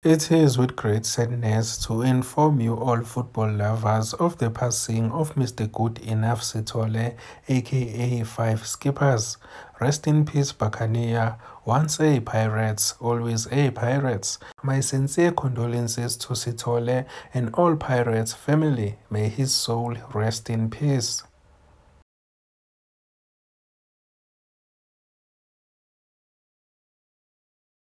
It is with great sadness to inform you all football lovers of the passing of Mr. Good Enough Sithole, aka Five Skippas. Rest in peace, Buccaneer. Once a Pirates, always a Pirates. My sincere condolences to Sithole and all Pirates family. May his soul rest in peace.